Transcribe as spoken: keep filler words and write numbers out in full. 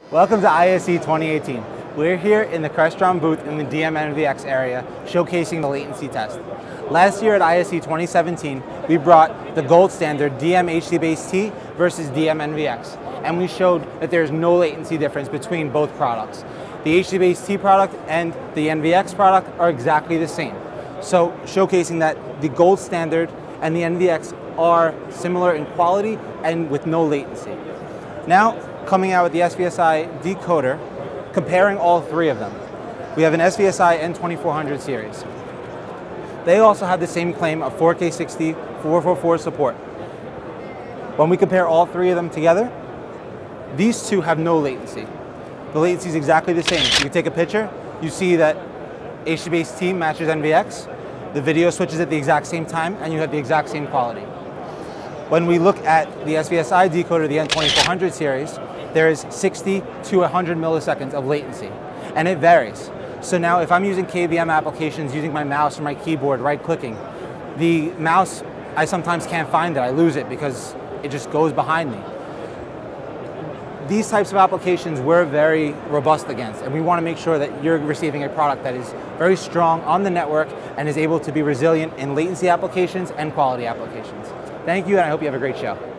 Welcome to I S E twenty eighteen. We're here in the Crestron booth in the D M N V X area showcasing the latency test. Last year at I S E twenty seventeen, we brought the gold standard D M H D-based T versus D M N V X, and we showed that there's no latency difference between both products. The H D-based T product and the N V X product are exactly the same. So showcasing that the gold standard and the N V X are similar in quality and with no latency. Now, coming out with the S V S I decoder, comparing all three of them. We have an S V S I N twenty-four hundred series. They also have the same claim of four K sixty, four forty-four support. When we compare all three of them together, these two have no latency. The latency is exactly the same. You can take a picture, you see that H D-based T matches N V X, the video switches at the exact same time, and you have the exact same quality. When we look at the S V S I decoder, the N twenty-four hundred series, there is sixty to one hundred milliseconds of latency, and it varies. So now if I'm using K V M applications, using my mouse or my keyboard, right-clicking, the mouse, I sometimes can't find it, I lose it because it just goes behind me. These types of applications we're very robust against, and we want to make sure that you're receiving a product that is very strong on the network and is able to be resilient in latency applications and quality applications. Thank you, and I hope you have a great show.